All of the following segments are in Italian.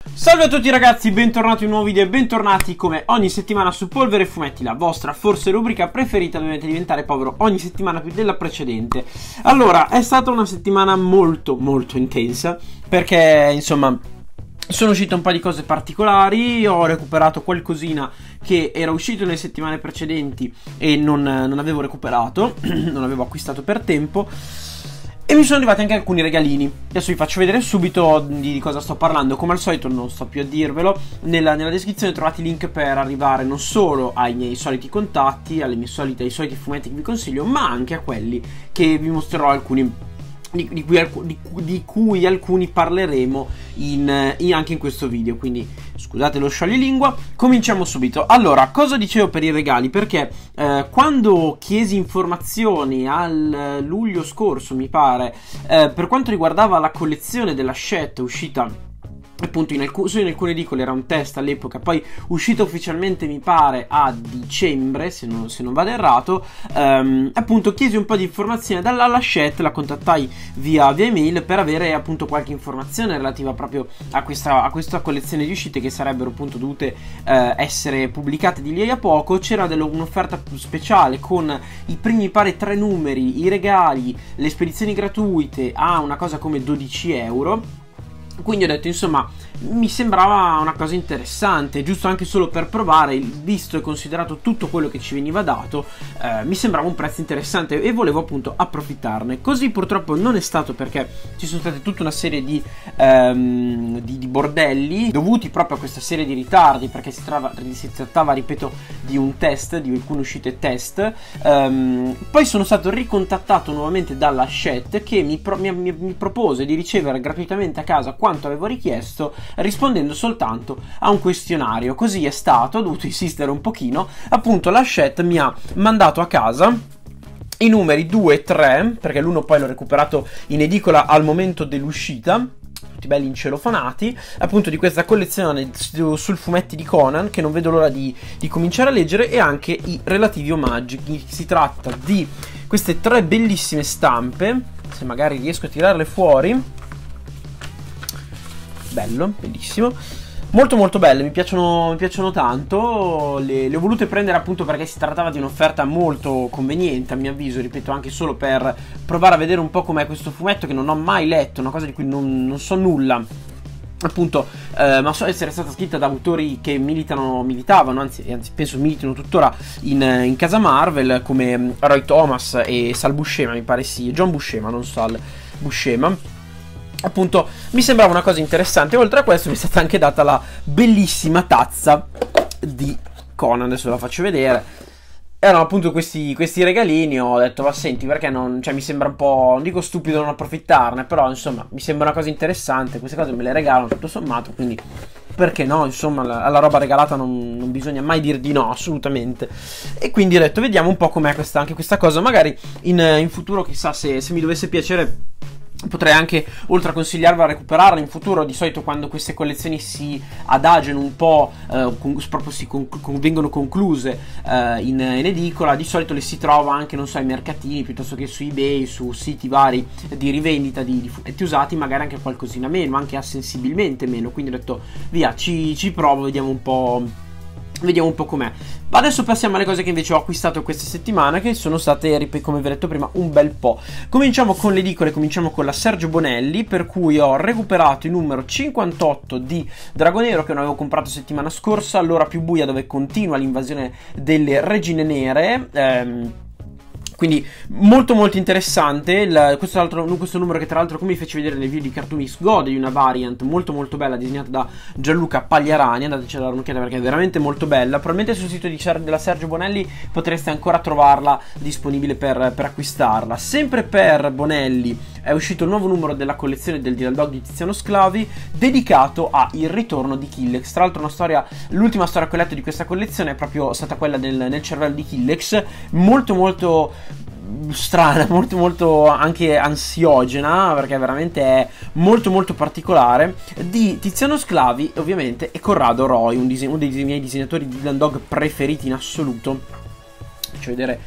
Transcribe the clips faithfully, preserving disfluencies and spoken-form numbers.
Salve a tutti ragazzi, bentornati in un nuovo video e bentornati come ogni settimana su Polvere Fumetti, la vostra forse rubrica preferita. Dovete diventare povero ogni settimana più della precedente. Allora, è stata una settimana molto molto intensa perché insomma sono uscite un po' di cose particolari, ho recuperato qualcosina che era uscito nelle settimane precedenti e non, non avevo recuperato, non avevo acquistato per tempo. E mi sono arrivati anche alcuni regalini. Adesso vi faccio vedere subito di, di cosa sto parlando. Come al solito non sto più a dirvelo. Nella, nella descrizione trovate i link per arrivare non solo ai miei soliti contatti, alle mie solite, ai soliti fumetti che vi consiglio, ma anche a quelli che vi mostrerò alcuni Di, di, cui, di, di cui alcuni parleremo in, in, anche in questo video. Quindi scusate lo scioglilingua. Cominciamo subito. Allora, cosa dicevo per i regali? Perché eh, quando chiesi informazioni al luglio scorso, mi pare, eh, per quanto riguardava la collezione della Hachette uscita appunto in, alc in alcune edicole, era un test all'epoca, poi uscito ufficialmente mi pare a dicembre se non, se non vado errato, um, appunto chiesi un po' di informazioni dalla Hachette, la contattai via, via email per avere appunto qualche informazione relativa proprio a questa, a questa collezione di uscite che sarebbero appunto dovute uh, essere pubblicate di lì a poco. C'era un'offerta speciale con i primi pare tre numeri, i regali, le spedizioni gratuite a una cosa come dodici euro. Quindi ho detto, insomma, mi sembrava una cosa interessante, giusto anche solo per provare, visto e considerato tutto quello che ci veniva dato, eh, mi sembrava un prezzo interessante e volevo appunto approfittarne. Così purtroppo non è stato, perché ci sono state tutta una serie di, ehm, di, di bordelli dovuti proprio a questa serie di ritardi, perché si, trava, si trattava, ripeto, di un test, di alcune uscite test. Ehm, poi sono stato ricontattato nuovamente dalla Hachette che mi, pro, mi, mi, mi propose di ricevere gratuitamente a casa quanto avevo richiesto, rispondendo soltanto a un questionario. Così è stato, ho dovuto insistere un pochino. Appunto la Hachette mi ha mandato a casa i numeri due e tre, perché l'uno poi l'ho recuperato in edicola al momento dell'uscita, tutti belli incelofanati, appunto di questa collezione su, sul fumetti di Conan, che non vedo l'ora di, di cominciare a leggere, e anche i relativi omaggi. Si tratta di queste tre bellissime stampe, se magari riesco a tirarle fuori. Bello, bellissimo, molto molto belle, mi piacciono, mi piacciono tanto. Le, le ho volute prendere appunto perché si trattava di un'offerta molto conveniente a mio avviso, ripeto, anche solo per provare a vedere un po' com'è questo fumetto che non ho mai letto, una cosa di cui non, non so nulla appunto, eh, ma so essere stata scritta da autori che militano, militavano, anzi, anzi penso militino tuttora in, in casa Marvel, come Roy Thomas e Sal Buscema, mi pare, sì, John Buscema, non Sal Buscema. Appunto mi sembrava una cosa interessante. Oltre a questo mi è stata anche data la bellissima tazza di Conan, adesso la faccio vedere. Erano appunto questi, questi regalini. Ho detto, ma senti, perché non, cioè mi sembra un po', non dico stupido non approfittarne, però insomma mi sembra una cosa interessante. Queste cose me le regalano tutto sommato, quindi perché no, insomma, alla roba regalata non, non bisogna mai dire di no, assolutamente. E quindi ho detto, vediamo un po' com'è questa, anche questa cosa. Magari in, in futuro, chissà, se, se mi dovesse piacere, potrei anche, oltre a consigliarvi a recuperarla in futuro. Di solito quando queste collezioni si adagiano un po', eh, con, proprio si con, con, vengono concluse eh, in, in edicola, di solito le si trova anche, non so, ai mercatini, piuttosto che su eBay, su siti vari di rivendita di, di fumetti usati, magari anche qualcosina meno, anche a sensibilmente meno. Quindi ho detto, via, ci, ci provo, vediamo un po'. Vediamo un po' com'è. Ma adesso passiamo alle cose che invece ho acquistato questa settimana, che sono state, come vi ho detto prima, un bel po'. Cominciamo con le edicole, cominciamo con la Sergio Bonelli, per cui ho recuperato il numero cinquantotto di Dragonero, che non avevo comprato settimana scorsa, l'ora più buia, dove continua l'invasione delle regine nere. Ehm... Quindi molto molto interessante. Il, questo, altro, questo numero, che tra l'altro, come vi feci vedere nel video di Cartoonist, gode di una variant molto molto bella disegnata da Gianluca Pagliarani. Andateci a dare un'occhiata perché è veramente molto bella. Probabilmente sul sito di, della Sergio Bonelli potreste ancora trovarla disponibile per, per acquistarla. Sempre per Bonelli è uscito il nuovo numero della collezione del Dylan Dog di Tiziano Sclavi, dedicato a Il ritorno di Killex. Tra l'altro una storia, l'ultima storia che ho letto di questa collezione è proprio stata quella del, nel cervello di Killex, molto molto strana, molto molto anche ansiogena, perché veramente è molto molto particolare, di Tiziano Sclavi ovviamente e Corrado Roy, un uno dei miei disegnatori di Dylan Dog preferiti in assoluto. Faccio vedere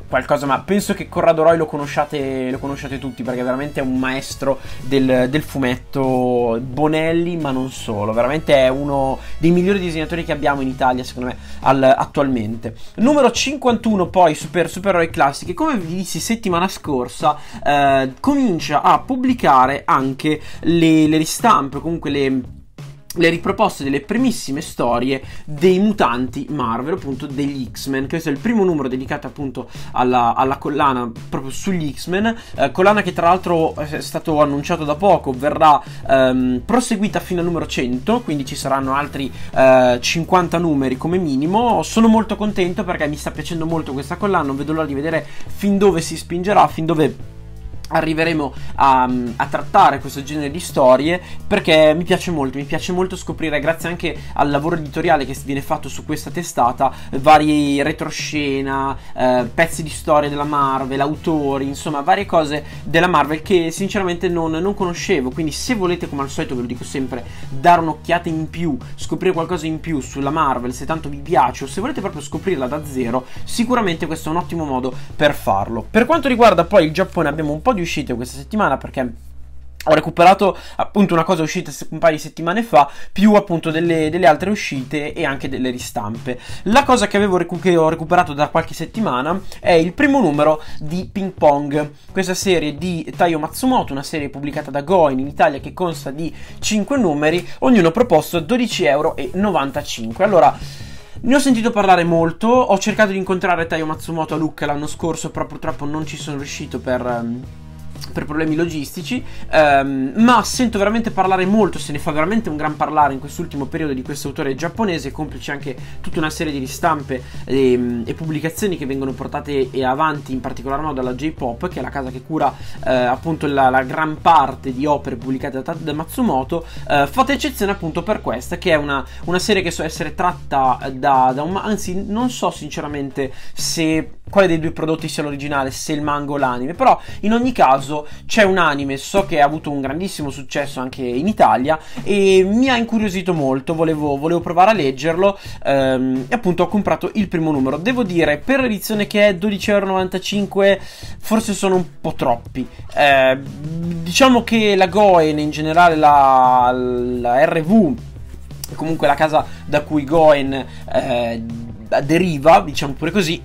qualcosa, ma penso che Corrado Roy lo conosciate, lo conosciate tutti, perché veramente è un maestro del, del fumetto. Bonelli, ma non solo, veramente è uno dei migliori disegnatori che abbiamo in Italia, secondo me, al, attualmente. Numero cinquantuno poi, super supereroi classici, come vi dissi settimana scorsa, eh, comincia a pubblicare anche le, le ristampe, comunque le... le riproposte delle primissime storie dei mutanti Marvel, appunto degli X-Men. Questo è il primo numero dedicato appunto alla, alla collana proprio sugli X-Men, eh, collana che tra l'altro è stato annunciato da poco, verrà ehm, proseguita fino al numero cento, quindi ci saranno altri eh, cinquanta numeri come minimo. Sono molto contento perché mi sta piacendo molto questa collana, non vedo l'ora di vedere fin dove si spingerà, fin dove arriveremo a, a trattare questo genere di storie, perché mi piace molto, mi piace molto scoprire, grazie anche al lavoro editoriale che viene fatto su questa testata, vari retroscena, eh, pezzi di storia della Marvel, autori, insomma varie cose della Marvel che sinceramente non, non conoscevo. Quindi se volete, come al solito ve lo dico sempre, dare un'occhiata in più, scoprire qualcosa in più sulla Marvel, se tanto vi piace, o se volete proprio scoprirla da zero, sicuramente questo è un ottimo modo per farlo. Per quanto riguarda poi il Giappone, abbiamo un po' di uscite questa settimana, perché ho recuperato appunto una cosa uscita un paio di settimane fa, più appunto delle, delle altre uscite e anche delle ristampe. La cosa che avevo recu- che ho recuperato da qualche settimana è il primo numero di Ping Pong, questa serie di Taiyo Matsumoto, una serie pubblicata da Goin in Italia che consta di cinque numeri, ognuno proposto a dodici virgola novantacinque euro. Allora, ne ho sentito parlare molto, ho cercato di incontrare Taiyo Matsumoto a Lucca l'anno scorso, però purtroppo non ci sono riuscito per... Um, per problemi logistici, um, ma sento veramente parlare molto, se ne fa veramente un gran parlare in quest'ultimo periodo di questo autore giapponese, complice anche tutta una serie di ristampe e, e pubblicazioni che vengono portate avanti in particolar modo dalla J-Pop, che è la casa che cura eh, appunto la, la gran parte di opere pubblicate da, da Matsumoto. Eh, fate eccezione appunto per questa, che è una, una serie che so essere tratta da, da un... anzi non so sinceramente se quale dei due prodotti sia l'originale, se il manga o l'anime, però in ogni caso c'è un anime, so che ha avuto un grandissimo successo anche in Italia e mi ha incuriosito molto, volevo, volevo provare a leggerlo, ehm, e appunto ho comprato il primo numero. Devo dire, per l'edizione che è dodici virgola novantacinque euro forse sono un po' troppi, eh, diciamo che la Goen, in generale la, la R V, comunque la casa da cui Goen eh, deriva, diciamo pure così,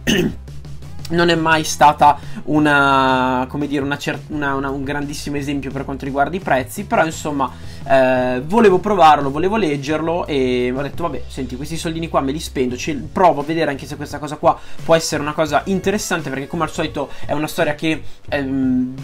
non è mai stata una, come dire, una, una, una, un grandissimo esempio per quanto riguarda i prezzi, però insomma eh, volevo provarlo, volevo leggerlo e ho detto vabbè, senti, questi soldini qua me li spendo, ci provo a vedere anche se questa cosa qua può essere una cosa interessante, perché come al solito è una storia che... Ehm,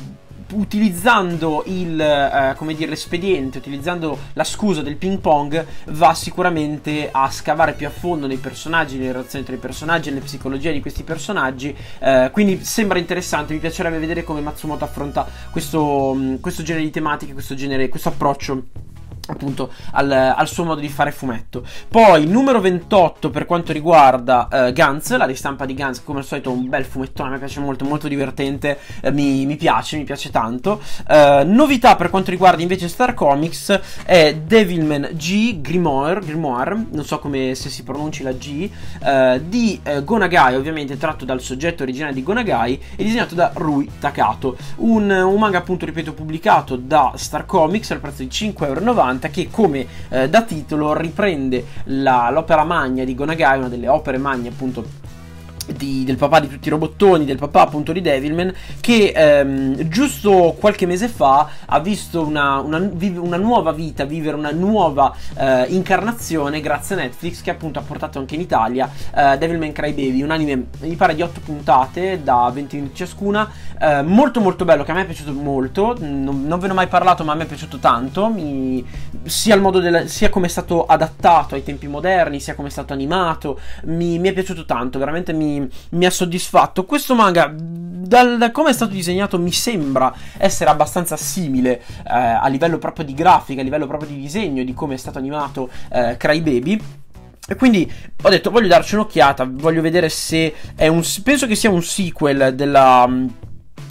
utilizzando il eh, come dire l'espediente, utilizzando la scusa del ping pong, va sicuramente a scavare più a fondo nei personaggi, nelle relazioni tra i personaggi, nelle psicologie di questi personaggi, eh, quindi sembra interessante. Mi piacerebbe vedere come Matsumoto affronta questo, questo genere di tematiche, questo genere, questo approccio appunto al, al suo modo di fare fumetto. Poi numero ventotto per quanto riguarda uh, Gantz, la ristampa di Gantz, come al solito un bel fumettone, a me piace molto, molto divertente, uh, mi, mi piace, mi piace tanto. Uh, novità per quanto riguarda invece Star Comics è Devilman G Grimoire, Grimoire, non so come se si pronunci la G, uh, di uh, Go Nagai, ovviamente tratto dal soggetto originale di Go Nagai e disegnato da Rui Takato, un, un manga appunto, ripeto, pubblicato da Star Comics al prezzo di cinque virgola novanta euro, che come eh, da titolo riprende l'opera magna di Go Nagai, una delle opere magne appunto Di, del papà di tutti i robottoni, del papà appunto di Devilman, che ehm, giusto qualche mese fa ha visto una, una, una nuova vita, vivere una nuova eh, incarnazione grazie a Netflix, che appunto ha portato anche in Italia eh, Devilman Crybaby, un anime mi pare di otto puntate da venti minuti ciascuna, eh, molto molto bello, che a me è piaciuto molto, non, non ve ne ho mai parlato ma a me è piaciuto tanto, mi, sia il modo della, sia come è stato adattato ai tempi moderni, sia come è stato animato, mi, mi è piaciuto tanto, veramente mi mi ha soddisfatto. Questo manga, dal, da come è stato disegnato, mi sembra essere abbastanza simile eh, a livello proprio di grafica, a livello proprio di disegno, di come è stato animato eh, Crybaby. E quindi ho detto voglio darci un'occhiata, voglio vedere se è un... penso che sia un sequel della...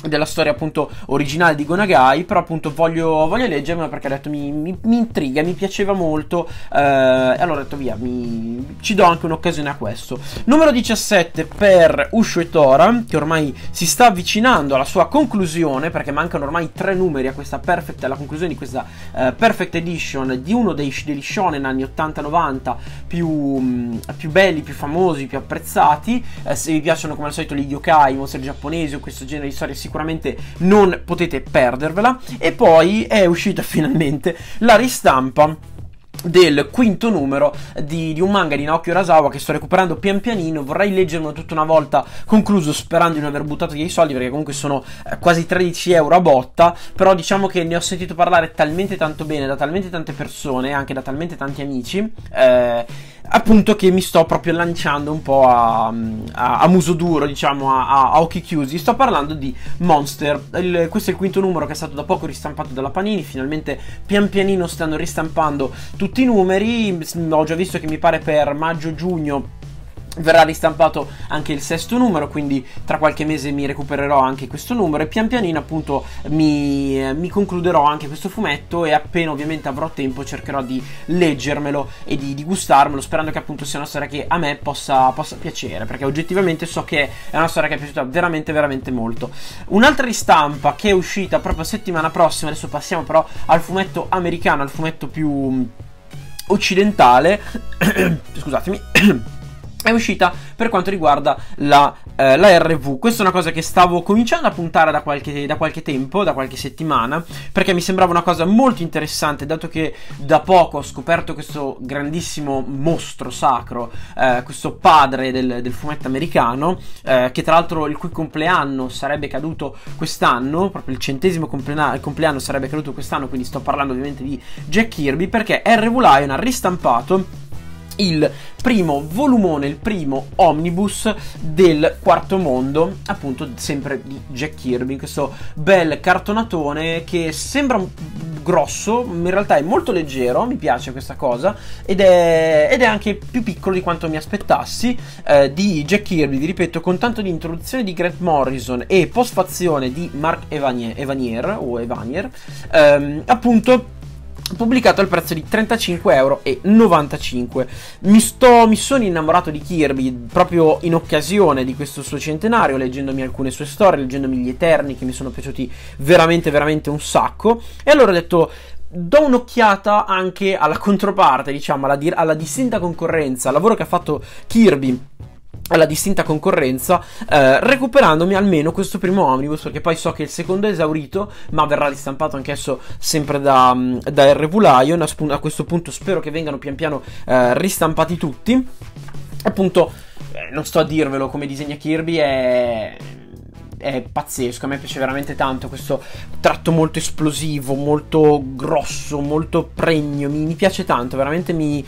della storia appunto originale di Go Nagai, però appunto voglio, voglio leggermelo perché ho detto mi, mi, mi intriga, mi piaceva molto, eh, e allora ho detto via, mi, ci do anche un'occasione a questo. Numero diciassette per Usho Tora, che ormai si sta avvicinando alla sua conclusione, perché mancano ormai tre numeri a questa perfect, alla conclusione di questa uh, perfect edition di uno dei, degli shonen anni ottanta novanta più, mh, più belli, più famosi, più apprezzati. Eh, se vi piacciono come al solito gli yokai, i mostri giapponesi o questo genere di storie, sicuramente non potete perdervela. E poi è uscita finalmente la ristampa del quinto numero di, di un manga di Naoki Urasawa che sto recuperando pian pianino. Vorrei leggermelo tutta una volta concluso, sperando di non aver buttato via i soldi, perché comunque sono eh, quasi tredici euro a botta. Però diciamo che ne ho sentito parlare talmente tanto bene da talmente tante persone, anche da talmente tanti amici, eh, appunto, che mi sto proprio lanciando un po' a, a, a muso duro, diciamo, a, a occhi chiusi. Sto parlando di Monster. Il, questo è il quinto numero che è stato da poco ristampato dalla Panini. Finalmente pian pianino stanno ristampando tutti i numeri. Ho già visto che mi pare per maggio-giugno verrà ristampato anche il sesto numero, quindi tra qualche mese mi recupererò anche questo numero e pian pianino appunto mi, mi concluderò anche questo fumetto, e appena ovviamente avrò tempo cercherò di leggermelo e di, di gustarmelo, sperando che appunto sia una storia che a me possa, possa piacere, perché oggettivamente so che è una storia che è piaciuta veramente veramente molto. Un'altra ristampa che è uscita proprio settimana prossima, adesso passiamo però al fumetto americano, al fumetto più occidentale scusatemi è uscita per quanto riguarda la, eh, la R V. Questa è una cosa che stavo cominciando a puntare da qualche, da qualche tempo, da qualche settimana, perché mi sembrava una cosa molto interessante, dato che da poco ho scoperto questo grandissimo mostro sacro, eh, questo padre del, del fumetto americano, eh, che tra l'altro il cui compleanno sarebbe caduto quest'anno, proprio il centesimo compleanno, il compleanno sarebbe caduto quest'anno, quindi sto parlando ovviamente di Jack Kirby, perché R V Lion ha ristampato il primo volumone, il primo omnibus del Quarto Mondo, appunto sempre di Jack Kirby, questo bel cartonatone che sembra grosso, in realtà è molto leggero, mi piace questa cosa, ed è, ed è anche più piccolo di quanto mi aspettassi, eh, di Jack Kirby, vi ripeto, con tanto di introduzione di Grant Morrison e postfazione di Mark Evanier, Evanier o Evanier, ehm, appunto pubblicato al prezzo di trentacinque euro e novantacinque. Mi sto mi sono innamorato di Kirby proprio in occasione di questo suo centenario, leggendomi alcune sue storie, leggendomi gli Eterni, che mi sono piaciuti veramente veramente un sacco, e allora ho detto do un'occhiata anche alla controparte, diciamo alla, di alla distinta concorrenza, al lavoro che ha fatto Kirby alla distinta concorrenza, eh, recuperandomi almeno questo primo omnibus, perché poi so che il secondo è esaurito, ma verrà ristampato anch'esso sempre da, da R V Lion. A, a questo punto spero che vengano pian piano eh, ristampati tutti. Appunto, eh, non sto a dirvelo, come disegna Kirby è... è pazzesco, a me piace veramente tanto questo tratto molto esplosivo, molto grosso, molto pregno, mi, mi piace tanto, veramente mi,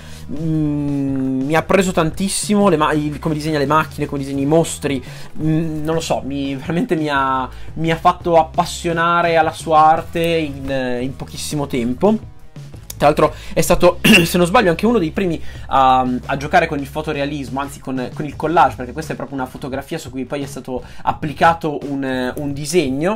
mm, mi ha preso tantissimo, le come disegna le macchine, come disegna i mostri, mm, non lo so, mi, veramente mi ha, mi ha fatto appassionare alla sua arte in, in pochissimo tempo. Tra l'altro è stato, se non sbaglio, anche uno dei primi a, a giocare con il fotorealismo, anzi con, con il collage, perché questa è proprio una fotografia su cui poi è stato applicato un, un disegno.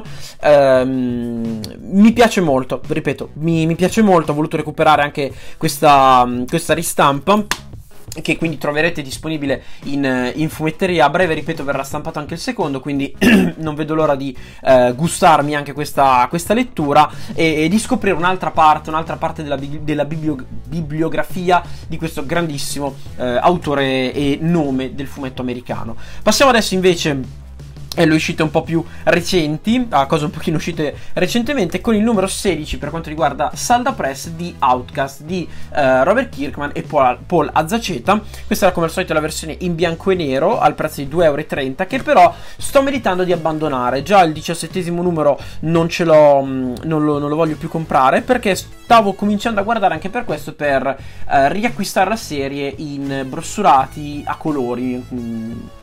Ehm, mi piace molto, ripeto, mi, mi piace molto, ho voluto recuperare anche questa, questa ristampa, che quindi troverete disponibile in, in fumetteria a breve. Ripeto, verrà stampato anche il secondo, quindi non vedo l'ora di eh, gustarmi anche questa, questa lettura e, e di scoprire un'altra parte, un'altra parte della, della biblio, bibliografia di questo grandissimo eh, autore e nome del fumetto americano. Passiamo adesso invece e le uscite un po' più recenti, a cose un pochino uscite recentemente, con il numero sedici per quanto riguarda Salda Press di Outcast di uh, Robert Kirkman e Paul, Paul Azaceta. Questa era come al solito la versione in bianco e nero al prezzo di due euro e trenta, che però sto meditando di abbandonare. Già il diciassettesimo numero non ce l'ho, non lo, non lo voglio più comprare, perché stavo cominciando a guardare anche per questo, per uh, riacquistare la serie in brossurati a colori, mh,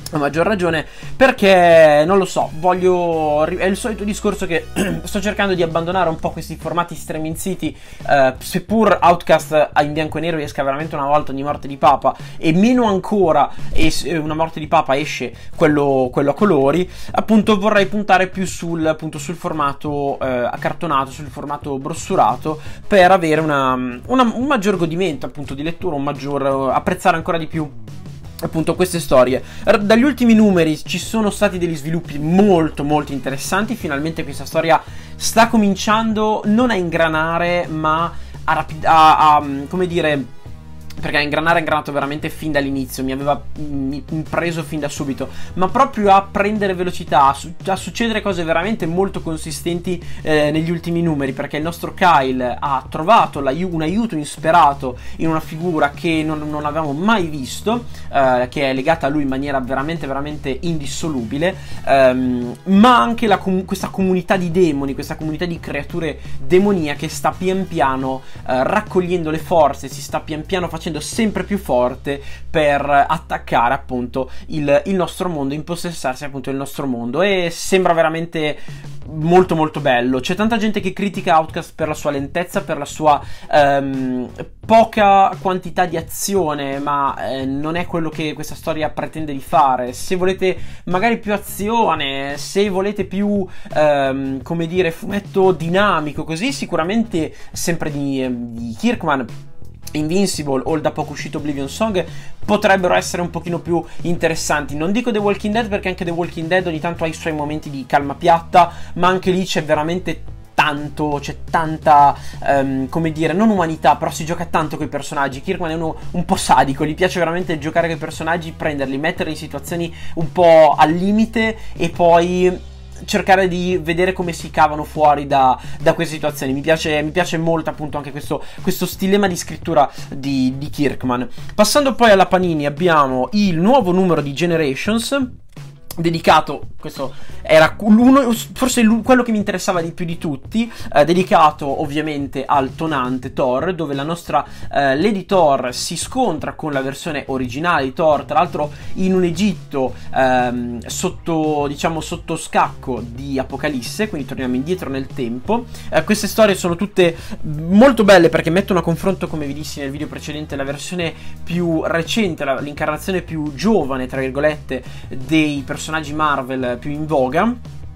a maggior ragione, perché non lo so, voglio, è il solito discorso che sto cercando di abbandonare un po' questi formati streaming city, eh, seppur Outcast in bianco e nero esca veramente una volta ogni morte di papa, e meno ancora es- una morte di papa esce quello, quello a colori. Appunto vorrei puntare più sul, appunto, sul formato eh, accartonato, sul formato brossurato, per avere una, una, un maggior godimento appunto di lettura, un maggior apprezzare ancora di più appunto queste storie. Dagli ultimi numeri ci sono stati degli sviluppi molto molto interessanti. Finalmente questa storia sta cominciando non a ingranare, ma a, rapid- a, a come dire, perché a ingranare è ingranato veramente fin dall'inizio, mi aveva mi, mi preso fin da subito, ma proprio a prendere velocità, a, su- a succedere cose veramente molto consistenti eh, negli ultimi numeri, perché il nostro Kyle ha trovato un aiuto insperato in una figura che non, non avevamo mai visto, eh, che è legata a lui in maniera veramente veramente indissolubile, ehm, ma anche la com- questa comunità di demoni, questa comunità di creature demoniache sta pian piano eh, raccogliendo le forze, si sta pian piano facendo sempre più forte per attaccare appunto il, il nostro mondo, impossessarsi appunto del nostro mondo, e sembra veramente molto molto bello. C'è tanta gente che critica Outcast per la sua lentezza, per la sua ehm, poca quantità di azione, ma eh, non è quello che questa storia pretende di fare. Se volete magari più azione, se volete più ehm, come dire, fumetto dinamico così, sicuramente sempre di, di Kirkman, Invincible o il da poco uscito Oblivion Song potrebbero essere un pochino più interessanti. Non dico The Walking Dead, perché anche The Walking Dead ogni tanto ha i suoi momenti di calma piatta, ma anche lì c'è veramente tanto, c'è tanta um, come dire, non umanità, però si gioca tanto con i personaggi. Kirkman è uno un po' sadico, gli piace veramente giocare con i personaggi, prenderli, metterli in situazioni un po' al limite e poi cercare di vedere come si cavano fuori da, da queste situazioni. Mi piace, mi piace molto appunto anche questo, questo stilema di scrittura di, di Kirkman. Passando poi alla Panini, abbiamo il nuovo numero di Generations, dedicato, questo era l'uno, forse quello che mi interessava di più di tutti, eh, dedicato ovviamente al tonante Thor, dove la nostra eh, Lady Thor si scontra con la versione originale di Thor, tra l'altro in un Egitto ehm, sotto, diciamo, sotto scacco di Apocalisse, quindi torniamo indietro nel tempo. Eh, queste storie sono tutte molto belle perché mettono a confronto, come vi dissi nel video precedente, la versione più recente, la, l'incarnazione più giovane, tra virgolette, dei personaggi Marvel più in voga,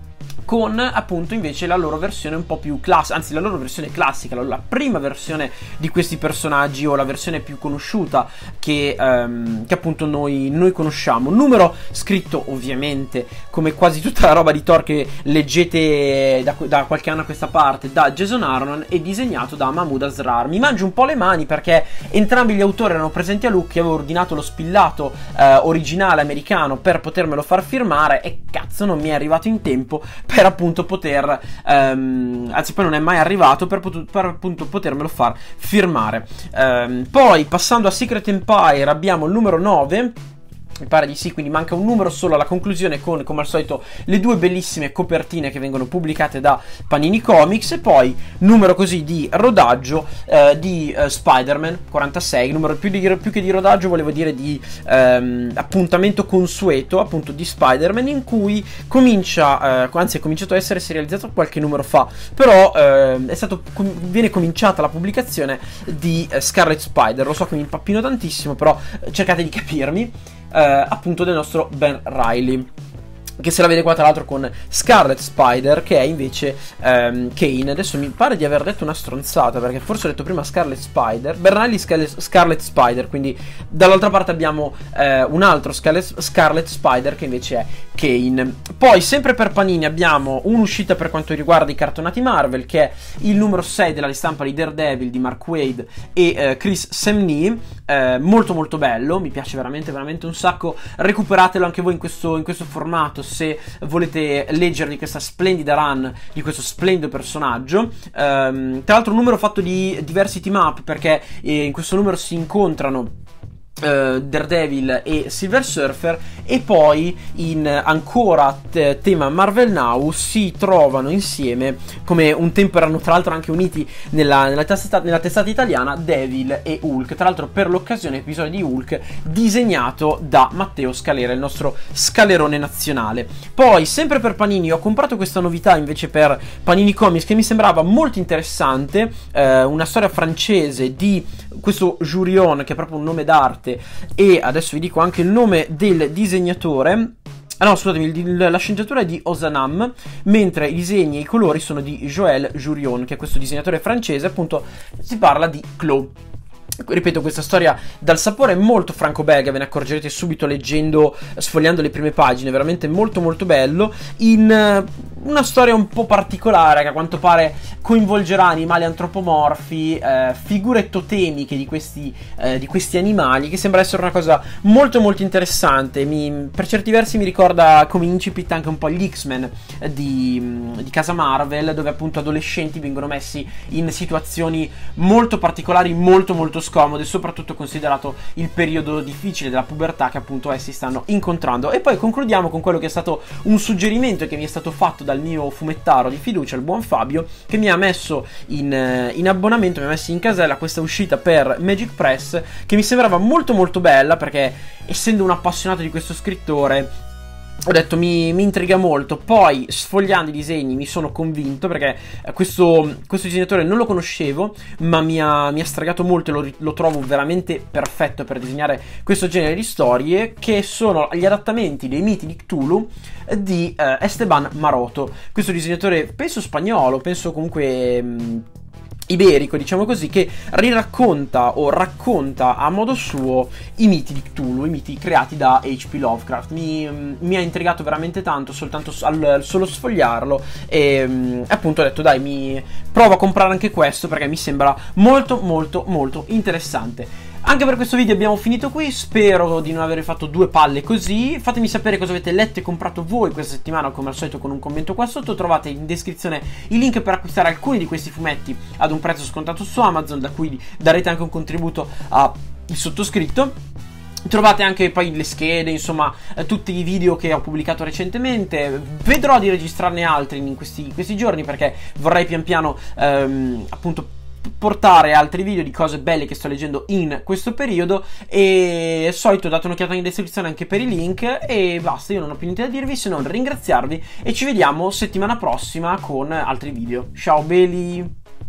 con appunto invece la loro versione un po' più classica, anzi la loro versione classica, la prima versione di questi personaggi, o la versione più conosciuta che, um, che appunto noi, noi conosciamo. Un numero scritto ovviamente, come quasi tutta la roba di Thor che leggete da, da qualche anno a questa parte, da Jason Aaron e disegnato da Mahmoud Asrar. Mi mangio un po' le mani perché entrambi gli autori erano presenti a Lucchi, avevo ordinato lo spillato eh, originale americano per potermelo far firmare e cazzo non mi è arrivato in tempo per appunto poter um, anzi poi non è mai arrivato per, potu- per appunto potermelo far firmare. Um, poi passando a Secret Empire abbiamo il numero nove, mi pare di sì, quindi manca un numero solo alla conclusione, con come al solito le due bellissime copertine che vengono pubblicate da Panini Comics, e poi numero così di rodaggio eh, di eh, Spider-Man quarantasei, numero più, di, più che di rodaggio volevo dire di ehm, appuntamento consueto appunto di Spider-Man, in cui comincia, eh, anzi è cominciato a essere serializzato qualche numero fa, però eh, è stato, viene cominciata la pubblicazione di eh, Scarlet Spider. Lo so che mi impappino tantissimo, però cercate di capirmi. Eh, appunto del nostro Ben Reilly, che se la vede qua tra l'altro con Scarlet Spider, che è invece ehm, Kane. Adesso mi pare di aver detto una stronzata, perché forse ho detto prima Scarlet Spider, Ben Reilly Scarlet, Scarlet Spider, quindi dall'altra parte abbiamo eh, un altro Scarlet, Scarlet Spider che invece è Kane. Poi sempre per Panini abbiamo un'uscita per quanto riguarda i cartonati Marvel, che è il numero sei della ristampa di Daredevil di Mark Waid e eh, Chris Samnee, eh, molto molto bello, mi piace veramente veramente un sacco. Recuperatelo anche voi in questo, in questo formato se volete leggervi questa splendida run di questo splendido personaggio. Um, tra l'altro un numero fatto di diversi team up, perché eh, in questo numero si incontrano Uh, Daredevil e Silver Surfer, e poi in ancora t- tema Marvel Now si trovano insieme, come un tempo erano tra l'altro anche uniti nella, nella, testata, nella testata italiana, Devil e Hulk, tra l'altro per l'occasione episodio di Hulk disegnato da Matteo Scalera, il nostro scalerone nazionale. Poi sempre per Panini ho comprato questa novità invece per Panini Comics che mi sembrava molto interessante, uh, una storia francese di questo Jurion, che è proprio un nome d'arte, e adesso vi dico anche il nome del disegnatore. Ah no, scusatemi, il, la sceneggiatura è di Ozanam, mentre i disegni e i colori sono di Joël Jurion, che è questo disegnatore francese. Appunto si parla di Claw. Ripeto, questa storia dal sapore molto franco-belga, ve ne accorgerete subito leggendo, sfogliando le prime pagine, veramente molto molto bello, in uh, una storia un po' particolare che a quanto pare coinvolgerà animali antropomorfi, eh, figure totemiche di questi, eh, di questi animali, che sembra essere una cosa molto molto interessante. Mi, per certi versi mi ricorda come incipit anche un po' gli X-Men di, di casa Marvel, dove appunto adolescenti vengono messi in situazioni molto particolari, molto molto scomode, soprattutto considerato il periodo difficile della pubertà che appunto essi stanno incontrando. E poi concludiamo con quello che è stato un suggerimento che mi è stato fatto dal mio fumettaro di fiducia, il buon Fabio, che mi ha messo in, in abbonamento, mi ha messo in casella questa uscita per Magic Press, che mi sembrava molto molto bella, perché essendo un appassionato di questo scrittore ho detto mi, mi intriga molto. Poi sfogliando i disegni mi sono convinto, perché questo, questo disegnatore non lo conoscevo, ma mi ha, mi ha stregato molto, e lo, lo trovo veramente perfetto per disegnare questo genere di storie, che sono gli adattamenti dei miti di Cthulhu di uh, Esteban Maroto, questo disegnatore penso spagnolo, penso comunque mh, iberico, diciamo così, che riracconta o racconta a modo suo i miti di Cthulhu, i miti creati da H P Lovecraft. Mi, mi ha intrigato veramente tanto soltanto al solo sfogliarlo, e appunto ho detto dai, mi provo a comprare anche questo perché mi sembra molto molto molto interessante. Anche per questo video abbiamo finito qui, spero di non aver fatto due palle così. Fatemi sapere cosa avete letto e comprato voi questa settimana, come al solito con un commento qua sotto. Trovate in descrizione i link per acquistare alcuni di questi fumetti ad un prezzo scontato su Amazon, da cui darete anche un contributo al sottoscritto. Trovate anche poi le schede, insomma, eh, tutti i video che ho pubblicato recentemente. Vedrò di registrarne altri in questi, questi giorni, perché vorrei pian piano ehm, appunto portare altri video di cose belle che sto leggendo in questo periodo. E al solito date un'occhiata in descrizione anche per i link. E basta, io non ho più niente da dirvi se non ringraziarvi, e ci vediamo settimana prossima con altri video. Ciao belli!